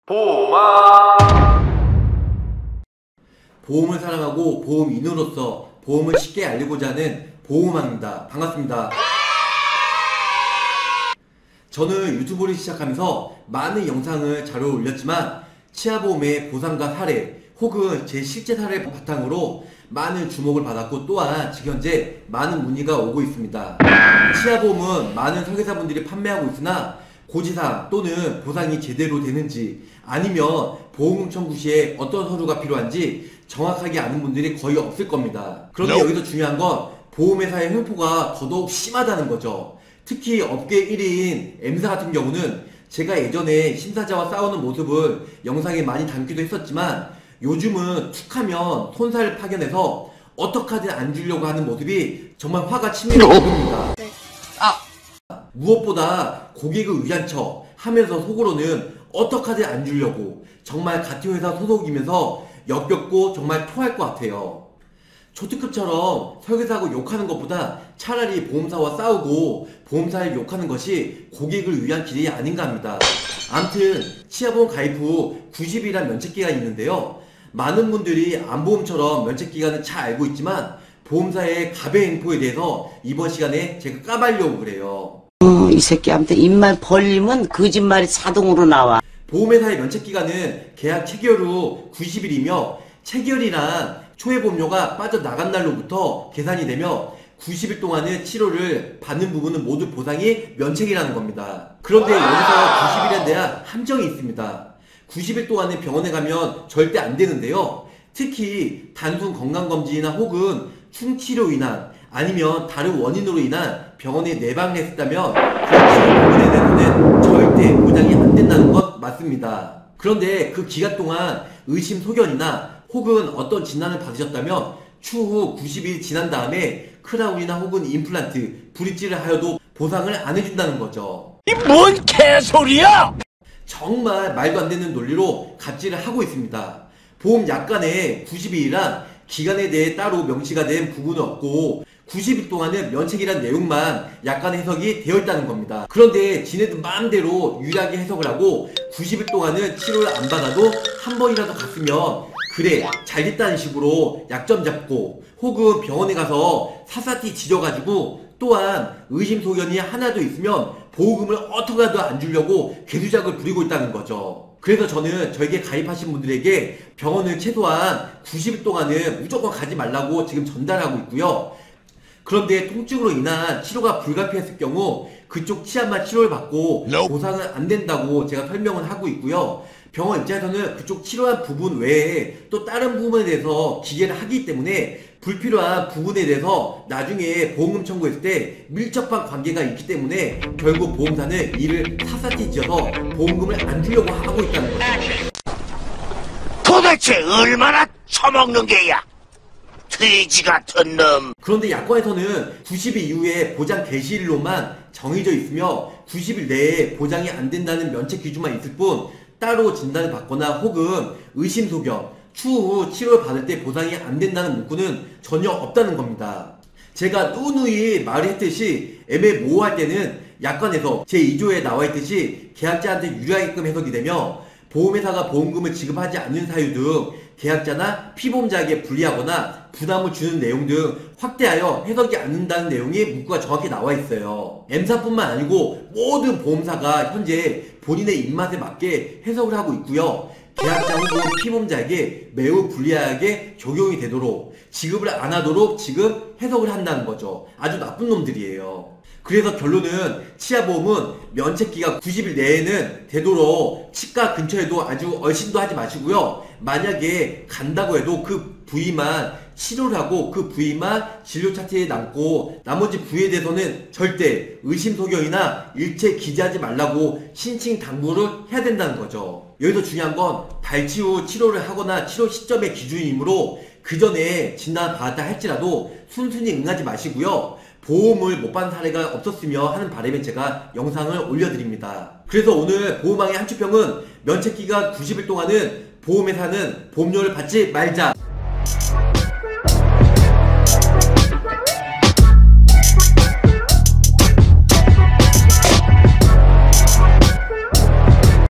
보호막. 보험을 사랑하고 보험인으로서 보험을 쉽게 알리고자 하는 보호막입니다. 반갑습니다. 저는 유튜브를 시작하면서 많은 영상을 자료를 올렸지만 치아보험의 보상과 사례 혹은 제 실제 사례를 바탕으로 많은 주목을 받았고 또한 지금 현재 많은 문의가 오고 있습니다. 치아보험은 많은 설계사분들이 판매하고 있으나 고지사항 또는 보상이 제대로 되는지 아니면 보험금 청구 시에 어떤 서류가 필요한지 정확하게 아는 분들이 거의 없을 겁니다. 그런데 여기서 중요한 건 보험회사의 횡포가 더더욱 심하다는 거죠. 특히 업계 1위인 M사 같은 경우는 제가 예전에 심사자와 싸우는 모습을 영상에 많이 담기도 했었지만 요즘은 툭하면 손살을 파견해서 어떡하든 안 주려고 하는 모습이 정말 화가 치밀어 오릅니다. 무엇보다 고객을 위한 척 하면서 속으로는 어떡하든 안 주려고 정말 같은 회사 소속이면서 역겹고 정말 토할 것 같아요. 초특급처럼 설계사하고 욕하는 것보다 차라리 보험사와 싸우고 보험사를 욕하는 것이 고객을 위한 길이 아닌가 합니다. 암튼 치아보험 가입 후 90일이란 면책기간이 있는데요. 많은 분들이 암보험처럼 면책기간은 잘 알고 있지만 보험사의 가배 행포에 대해서 이번 시간에 제가 까발려고 그래요. 이 새끼한테 입만 벌리면 거짓말이 자동으로 나와. 보험회사의 면책기간은 계약 체결 후 90일이며 체결이란 초회보험료가 빠져나간 날로부터 계산이 되며 90일 동안은 치료를 받는 부분은 모두 보상이 면책이라는 겁니다. 그런데 여기서 90일에 대한 함정이 있습니다. 90일 동안은 병원에 가면 절대 안 되는데요. 특히 단순 건강검진이나 혹은 충치로 인한 아니면 다른 원인으로 인한 병원에 내방을 했다면 그런 부분에 대해서는 절대 보장이 안 된다는 것 맞습니다. 그런데 그 기간 동안 의심소견이나 혹은 어떤 진단을 받으셨다면 추후 90일 지난 다음에 크라운이나 혹은 임플란트, 브릿지를 하여도 보상을 안 해준다는 거죠. 이 뭔 개소리야! 정말 말도 안 되는 논리로 갑질을 하고 있습니다. 보험 약관에 90일이란 기간에 대해 따로 명시가 된 부분은 없고 90일 동안은 면책이란 내용만 약간 해석이 되어 있다는 겁니다. 그런데 지네들 마음대로 유리하게 해석을 하고 90일 동안은 치료를 안 받아도 한 번이라도 갔으면 그래 잘 됐다는 식으로 약점 잡고 혹은 병원에 가서 사사티 지져가지고 또한 의심소견이 하나도 있으면 보험금을 어떻게라도 안 주려고 궤두작을 부리고 있다는 거죠. 그래서 저는 저에게 가입하신 분들에게 병원을 최소한 90일 동안은 무조건 가지 말라고 지금 전달하고 있고요. 그런데 통증으로 인한 치료가 불가피했을 경우 그쪽 치아만 치료를 받고 보상은 안 된다고 제가 설명을 하고 있고요. 병원 입장에서는 그쪽 치료한 부분 외에 또 다른 부분에 대해서 기계를 하기 때문에 불필요한 부분에 대해서 나중에 보험금 청구했을 때 밀접한 관계가 있기 때문에 결국 보험사는 이를 사사티 지어서 보험금을 안 주려고 하고 있다는 거죠. 도대체 얼마나 처먹는 게야? 돼지 같은 놈. 그런데 약관에서는 90일 이후에 보장 개시일로만 정해져 있으며 90일 내에 보장이 안 된다는 면책 기준만 있을 뿐 따로 진단을 받거나 혹은 의심소견, 추후 치료를 받을 때 보상이 안 된다는 문구는 전혀 없다는 겁니다. 제가 누누이 말을 했듯이 애매모호할 때는 약관에서 제2조에 나와 있듯이 계약자한테 유리하게끔 해석이 되며 보험회사가 보험금을 지급하지 않는 사유 등 계약자나 피보험자에게 불리하거나 부담을 주는 내용 등 확대하여 해석이 않는다는 내용이 문구가 정확히 나와 있어요. M사뿐만 아니고 모든 보험사가 현재 본인의 입맛에 맞게 해석을 하고 있고요. 계약자 혹은 피보험자에게 매우 불리하게 적용이 되도록 지급을 안 하도록 지금 해석을 한다는 거죠. 아주 나쁜 놈들이에요. 그래서 결론은 치아보험은 면책기가 90일 내에는 되도록 치과 근처에도 아주 얼씬도 하지 마시고요. 만약에 간다고 해도 그 부위만 치료를 하고 그 부위만 진료 차트에 남고 나머지 부위에 대해서는 절대 의심소견이나 일체 기재하지 말라고 신칭당부를 해야 된다는 거죠. 여기서 중요한 건 발치 후 치료를 하거나 치료 시점의 기준이므로 그 전에 진단을 받았다 할지라도 순순히 응하지 마시고요. 보험을 못 받은 사례가 없었으며 하는 바람에 제가 영상을 올려드립니다. 그래서 오늘 보험왕의 한추평은 면책기간 90일 동안은 보험회사는 보험료를 받지 말자.